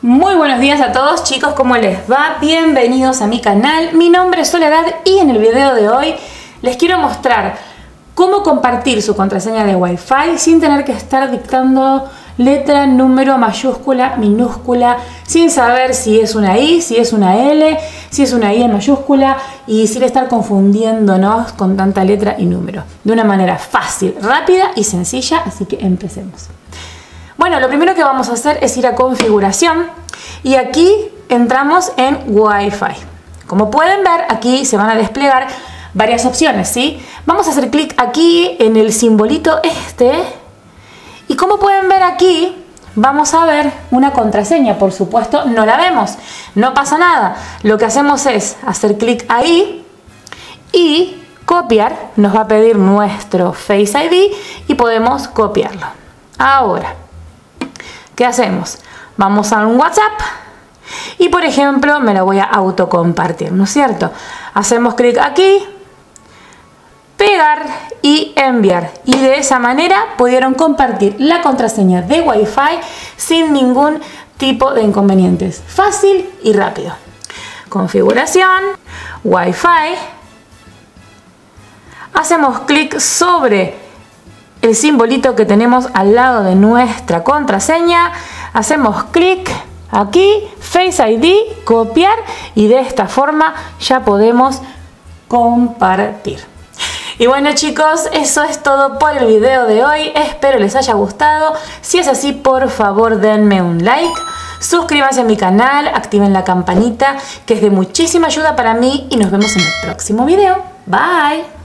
Muy buenos días a todos chicos, ¿cómo les va? Bienvenidos a mi canal, mi nombre es Soledad y en el video de hoy les quiero mostrar cómo compartir su contraseña de Wi-Fi sin tener que estar dictando letra, número, mayúscula, minúscula, sin saber si es una I, si es una L, si es una I en mayúscula y sin estar confundiéndonos con tanta letra y número. De una manera fácil, rápida y sencilla, así que empecemos. Bueno, lo primero que vamos a hacer es ir a configuración y aquí entramos en Wi-Fi. Como pueden ver, aquí se van a desplegar varias opciones, ¿sí? Vamos a hacer clic aquí en el simbolito este y como pueden ver aquí, vamos a ver una contraseña. Por supuesto, no la vemos, no pasa nada. Lo que hacemos es hacer clic ahí y copiar. Nos va a pedir nuestro Face ID y podemos copiarlo. Ahora, ¿qué hacemos? Vamos a un WhatsApp y por ejemplo me la voy a autocompartir, ¿no es cierto? Hacemos clic aquí, pegar y enviar y de esa manera pudieron compartir la contraseña de Wi-Fi sin ningún tipo de inconvenientes. Fácil y rápido. Configuración, Wi-Fi. Hacemos clic sobre el simbolito que tenemos al lado de nuestra contraseña, hacemos clic aquí, Face ID, copiar y de esta forma ya podemos compartir. Y bueno chicos, eso es todo por el video de hoy, espero les haya gustado. Si es así, por favor denme un like, suscríbanse a mi canal, activen la campanita que es de muchísima ayuda para mí y nos vemos en el próximo video. Bye.